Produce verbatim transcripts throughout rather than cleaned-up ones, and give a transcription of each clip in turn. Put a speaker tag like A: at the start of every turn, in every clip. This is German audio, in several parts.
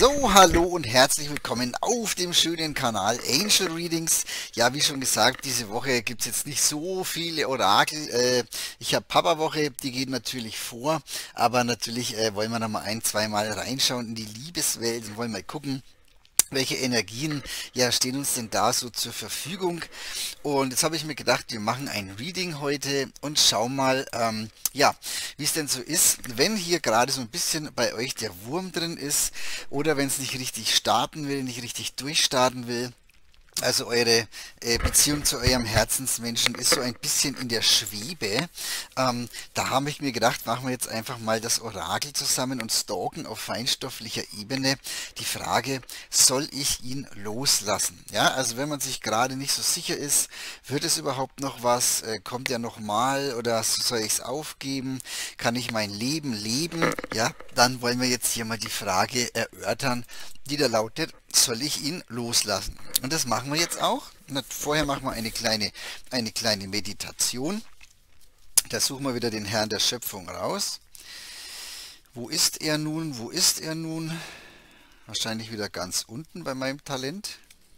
A: So, hallo und herzlich willkommen auf dem schönen Kanal Angel Readings. Ja, wie schon gesagt, diese Woche gibt es jetzt nicht so viele Orakel. Äh, ich habe Papa-Woche, die geht natürlich vor, aber natürlich äh, wollen wir noch mal ein, zweimal reinschauen in die Liebeswelt und wollen mal gucken, welche Energien ja stehen uns denn da so zur Verfügung. Und jetzt habe ich mir gedacht, wir machen ein Reading heute und schauen mal, ähm, ja, wie es denn so ist, wenn hier gerade so ein bisschen bei euch der Wurm drin ist oder wenn es nicht richtig starten will, nicht richtig durchstarten will. Also eure äh, Beziehung zu eurem Herzensmenschen ist so ein bisschen in der Schwebe. Ähm, da habe ich mir gedacht, machen wir jetzt einfach mal das Orakel zusammen und stalken auf feinstofflicher Ebene die Frage, soll ich ihn loslassen? Ja, also wenn man sich gerade nicht so sicher ist, wird es überhaupt noch was? Äh, kommt er noch mal oder soll ich es aufgeben? Kann ich mein Leben leben? Ja, dann wollen wir jetzt hier mal die Frage erörtern, die da lautet, soll ich ihn loslassen? Und das machen wir jetzt auch. Und vorher machen wir eine kleine, eine kleine Meditation. Da suchen wir wieder den Herrn der Schöpfung raus. Wo ist er nun? Wo ist er nun? Wahrscheinlich wieder ganz unten bei meinem Talent.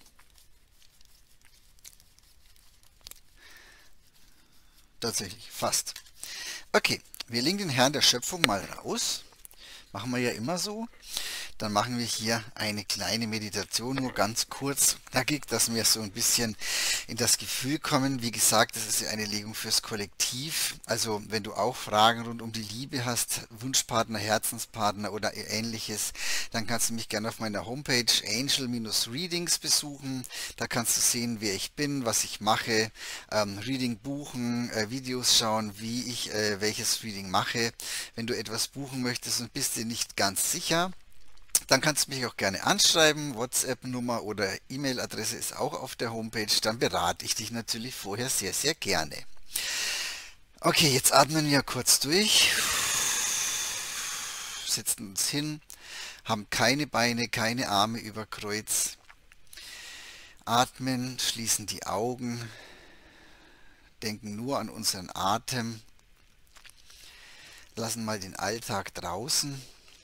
A: Tatsächlich, fast. Okay, wir legen den Herrn der Schöpfung mal raus. Machen wir ja immer so. Dann machen wir hier eine kleine Meditation, nur ganz kurz, knackig, dass wir so ein bisschen in das Gefühl kommen. Wie gesagt, das ist ja eine Legung fürs Kollektiv. Also wenn du auch Fragen rund um die Liebe hast, Wunschpartner, Herzenspartner oder ähnliches, dann kannst du mich gerne auf meiner Homepage Angel-Readings besuchen. Da kannst du sehen, wer ich bin, was ich mache, ähm, Reading buchen, äh, Videos schauen, wie ich äh, welches Reading mache. Wenn du etwas buchen möchtest und bist dir nicht ganz sicher, dann kannst du mich auch gerne anschreiben, WhatsApp-Nummer oder E-Mail-Adresse ist auch auf der Homepage, dann berate ich dich natürlich vorher sehr, sehr gerne. Okay, jetzt atmen wir kurz durch, setzen uns hin, haben keine Beine, keine Arme über Kreuz, atmen, schließen die Augen, denken nur an unseren Atem, lassen mal den Alltag draußen,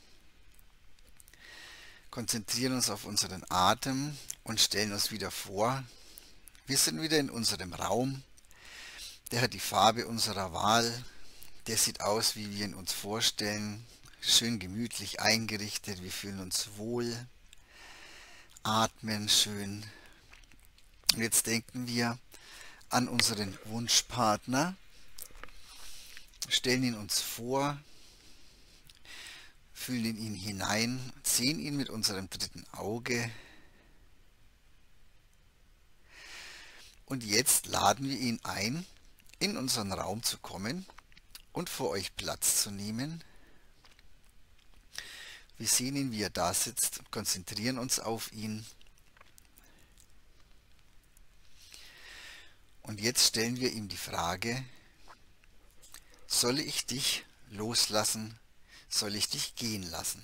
A: konzentrieren uns auf unseren Atem und stellen uns wieder vor, wir sind wieder in unserem Raum, der hat die Farbe unserer Wahl, der sieht aus, wie wir ihn uns vorstellen, schön gemütlich eingerichtet, wir fühlen uns wohl, atmen schön. Und jetzt denken wir an unseren Wunschpartner, stellen ihn uns vor, fühlen in ihn hinein, sehen ihn mit unserem dritten Auge. Und jetzt laden wir ihn ein, in unseren Raum zu kommen und vor euch Platz zu nehmen. Wir sehen ihn, wie er da sitzt, und konzentrieren uns auf ihn. Und jetzt stellen wir ihm die Frage, soll ich dich loslassen, soll ich dich gehen lassen?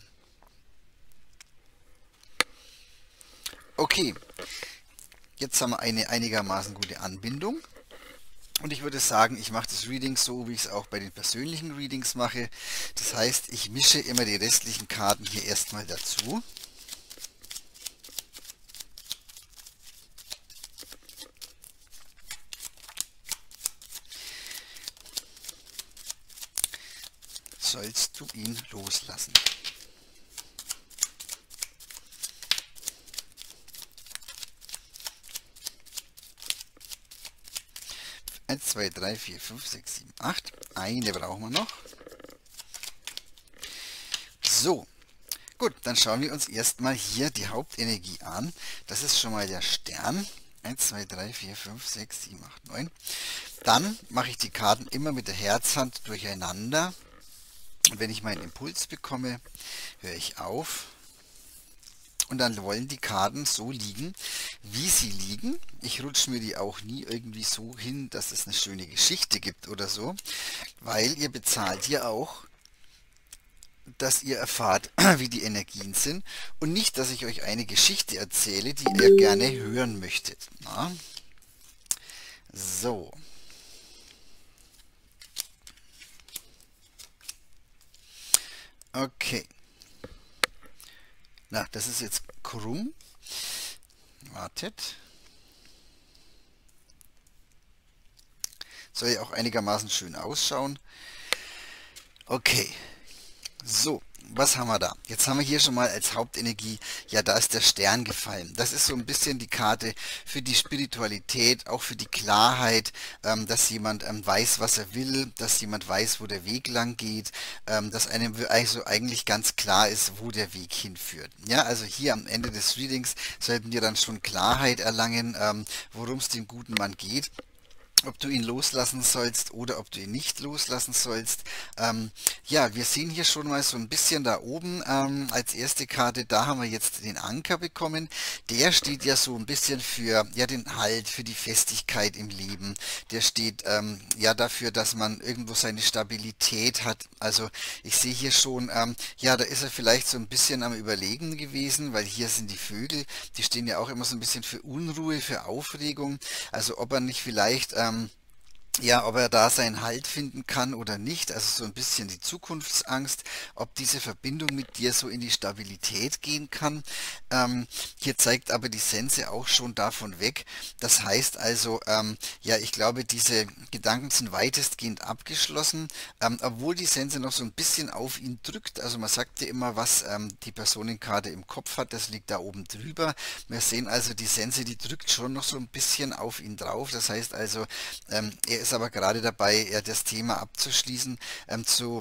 A: Okay, jetzt haben wir eine einigermaßen gute Anbindung. Und ich würde sagen, ich mache das Reading so, wie ich es auch bei den persönlichen Readings mache. Das heißt, ich mische immer die restlichen Karten hier erstmal dazu. Sollst du ihn loslassen? eins, zwei, drei, vier, fünf, sechs, sieben, acht. Eine brauchen wir noch. So, gut, dann schauen wir uns erstmal hier die Hauptenergie an. Das ist schon mal der Stern. eins, zwei, drei, vier, fünf, sechs, sieben, acht, neun. Dann mache ich die Karten immer mit der Herzhand durcheinander. Und wenn ich meinen Impuls bekomme, höre ich auf. Und dann wollen die Karten so liegen, wie sie liegen. Ich rutsche mir die auch nie irgendwie so hin, dass es eine schöne Geschichte gibt oder so, weil ihr bezahlt ja auch, dass ihr erfahrt, wie die Energien sind und nicht, dass ich euch eine Geschichte erzähle, die ihr gerne hören möchtet. Na? So. Okay. Na, das ist jetzt krumm. Wartet. Soll ja auch einigermaßen schön ausschauen. Okay. So, was haben wir da? Jetzt haben wir hier schon mal als Hauptenergie, ja, da ist der Stern gefallen. Das ist so ein bisschen die Karte für die Spiritualität, auch für die Klarheit, ähm, dass jemand ähm, weiß, was er will, dass jemand weiß, wo der Weg lang geht, ähm, dass einem also eigentlich ganz klar ist, wo der Weg hinführt. Ja, also hier am Ende des Readings sollten wir dann schon Klarheit erlangen, ähm, worum es dem guten Mann geht. Ob du ihn loslassen sollst oder ob du ihn nicht loslassen sollst. Ähm, ja, wir sehen hier schon mal so ein bisschen da oben ähm, als erste Karte, da haben wir jetzt den Anker bekommen. Der steht ja so ein bisschen für ja den Halt, für die Festigkeit im Leben. Der steht ähm, ja dafür, dass man irgendwo seine Stabilität hat. Also ich sehe hier schon, ähm, ja, da ist er vielleicht so ein bisschen am Überlegen gewesen, weil hier sind die Vögel, die stehen ja auch immer so ein bisschen für Unruhe, für Aufregung. Also ob er nicht vielleicht ähm, ja, ob er da seinen Halt finden kann oder nicht, also so ein bisschen die Zukunftsangst, ob diese Verbindung mit dir so in die Stabilität gehen kann. Ähm, hier zeigt aber die Sense auch schon davon weg. Das heißt also, ähm, ja, ich glaube, diese Gedanken sind weitestgehend abgeschlossen, ähm, obwohl die Sense noch so ein bisschen auf ihn drückt. Also man sagt ja immer, was ähm, die Personenkarte im Kopf hat, das liegt da oben drüber. Wir sehen also, die Sense, die drückt schon noch so ein bisschen auf ihn drauf. Das heißt also, ähm, er ist aber gerade dabei, ja, das Thema abzuschließen, ähm, zu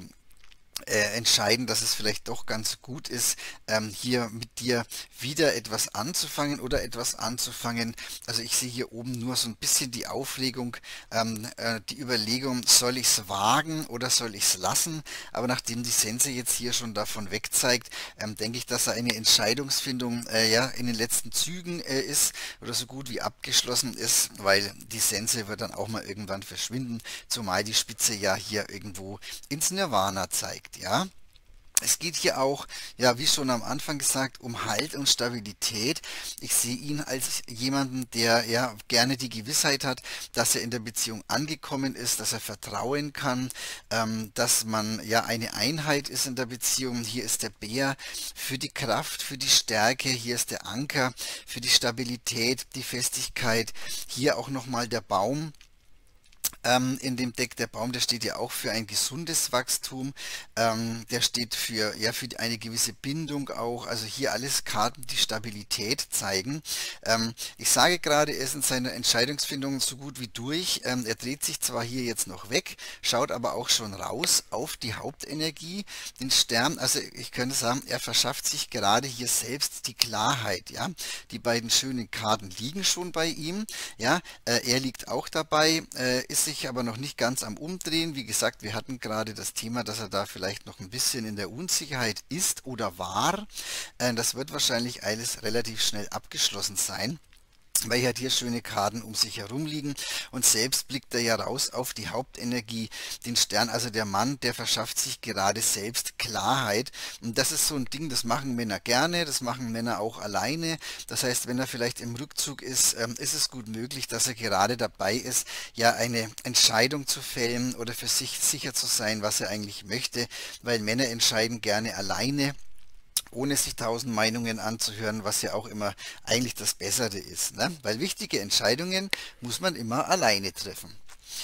A: äh, entscheiden, dass es vielleicht doch ganz gut ist, ähm, hier mit dir wieder etwas anzufangen oder etwas anzufangen. Also ich sehe hier oben nur so ein bisschen die Aufregung, ähm, äh, die Überlegung, soll ich es wagen oder soll ich es lassen? Aber nachdem die Sense jetzt hier schon davon weg zeigt, ähm, denke ich, dass er eine Entscheidungsfindung äh, ja, in den letzten Zügen äh, ist oder so gut wie abgeschlossen ist, weil die Sense wird dann auch mal irgendwann verschwinden, zumal die Spitze ja hier irgendwo ins Nirvana zeigt. Ja, es geht hier auch, ja, wie schon am Anfang gesagt, um Halt und Stabilität. Ich sehe ihn als jemanden, der ja gerne die Gewissheit hat, dass er in der Beziehung angekommen ist, dass er vertrauen kann, ähm, dass man ja eine Einheit ist in der Beziehung. Hier ist der Bär für die Kraft, für die Stärke, hier ist der Anker für die Stabilität, die Festigkeit. Hier auch nochmal der Baum. Ähm, in dem Deck, der Baum, der steht ja auch für ein gesundes Wachstum, ähm, der steht für, ja, für eine gewisse Bindung auch, also hier alles Karten, die Stabilität zeigen. Ähm, ich sage gerade, er ist in seiner Entscheidungsfindung so gut wie durch, ähm, er dreht sich zwar hier jetzt noch weg, schaut aber auch schon raus auf die Hauptenergie, den Stern, also ich könnte sagen, er verschafft sich gerade hier selbst die Klarheit, ja, die beiden schönen Karten liegen schon bei ihm, ja, äh, er liegt auch dabei, äh, ist sich aber noch nicht ganz am Umdrehen. Wie gesagt, wir hatten gerade das Thema, dass er da vielleicht noch ein bisschen in der Unsicherheit ist oder war. Äh, das wird wahrscheinlich alles relativ schnell abgeschlossen sein, weil er hat hier schöne Karten um sich herum liegen und selbst blickt er ja raus auf die Hauptenergie, den Stern, also der Mann, der verschafft sich gerade selbst Klarheit und das ist so ein Ding, das machen Männer gerne, das machen Männer auch alleine, das heißt, wenn er vielleicht im Rückzug ist, ähm, ist es gut möglich, dass er gerade dabei ist, ja eine Entscheidung zu fällen oder für sich sicher zu sein, was er eigentlich möchte, weil Männer entscheiden gerne alleine, ohne sich tausend Meinungen anzuhören, was ja auch immer eigentlich das Bessere ist, ne? Weil wichtige Entscheidungen muss man immer alleine treffen.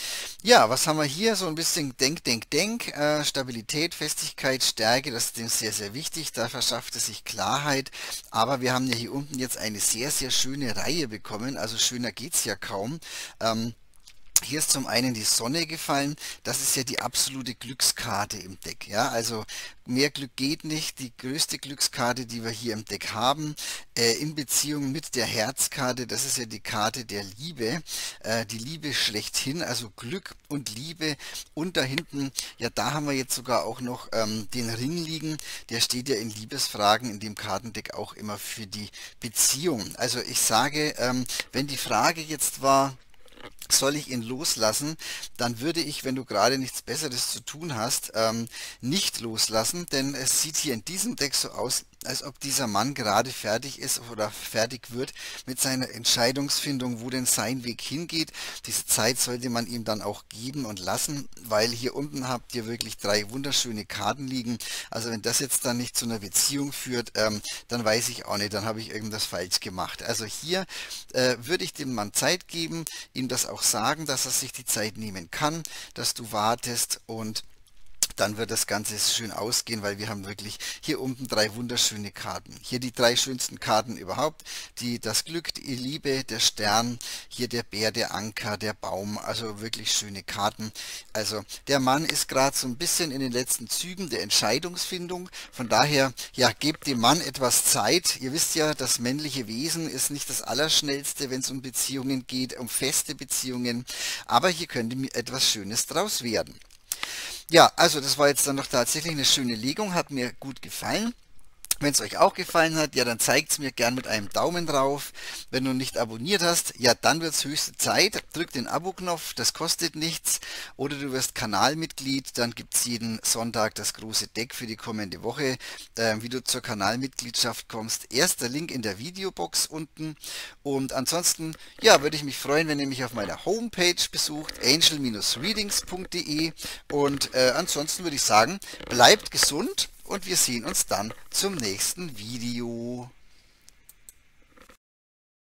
A: Ja, was haben wir hier? So ein bisschen Denk, Denk, Denk, äh, Stabilität, Festigkeit, Stärke, das ist dem sehr, sehr wichtig, da verschafft es sich Klarheit, aber wir haben ja hier unten jetzt eine sehr, sehr schöne Reihe bekommen, also schöner geht's ja kaum. Ähm, Hier ist zum einen die Sonne gefallen, das ist ja die absolute Glückskarte im Deck. Ja, also mehr Glück geht nicht, die größte Glückskarte, die wir hier im Deck haben, äh, in Beziehung mit der Herzkarte, das ist ja die Karte der Liebe, äh, die Liebe schlechthin, also Glück und Liebe und da hinten, ja da haben wir jetzt sogar auch noch ähm, den Ring liegen, der steht ja in Liebesfragen in dem Kartendeck auch immer für die Beziehung. Also ich sage, ähm, wenn die Frage jetzt war, soll ich ihn loslassen, dann würde ich, wenn du gerade nichts Besseres zu tun hast, ähm, nicht loslassen, denn es sieht hier in diesem Deck so aus, als ob dieser Mann gerade fertig ist oder fertig wird mit seiner Entscheidungsfindung, wo denn sein Weg hingeht. Diese Zeit sollte man ihm dann auch geben und lassen, weil hier unten habt ihr wirklich drei wunderschöne Karten liegen. Also wenn das jetzt dann nicht zu einer Beziehung führt, ähm, dann weiß ich auch nicht, dann habe ich irgendwas falsch gemacht. Also hier äh, würde ich dem Mann Zeit geben, ihm das auch sagen, dass er sich die Zeit nehmen kann, dass du wartest, und dann wird das Ganze schön ausgehen, weil wir haben wirklich hier unten drei wunderschöne Karten. Hier die drei schönsten Karten überhaupt. Die, das Glück, die Liebe, der Stern, hier der Bär, der Anker, der Baum. Also wirklich schöne Karten. Also der Mann ist gerade so ein bisschen in den letzten Zügen der Entscheidungsfindung. Von daher, ja, gebt dem Mann etwas Zeit. Ihr wisst ja, das männliche Wesen ist nicht das Allerschnellste, wenn es um Beziehungen geht, um feste Beziehungen. Aber hier könnte mir etwas Schönes draus werden. Ja, also das war jetzt dann doch tatsächlich eine schöne Legung, hat mir gut gefallen. Wenn es euch auch gefallen hat, ja, dann zeigt es mir gern mit einem Daumen drauf. Wenn du nicht abonniert hast, ja, dann wird es höchste Zeit. Drück den Abo-Knopf, das kostet nichts. Oder du wirst Kanalmitglied, dann gibt es jeden Sonntag das große Deck für die kommende Woche, äh, wie du zur Kanalmitgliedschaft kommst. Erster Link in der Videobox unten. Und ansonsten, ja, würde ich mich freuen, wenn ihr mich auf meiner Homepage besucht, angel Bindestrich readings punkt de. Und äh, ansonsten würde ich sagen, bleibt gesund. Und wir sehen uns dann zum nächsten Video.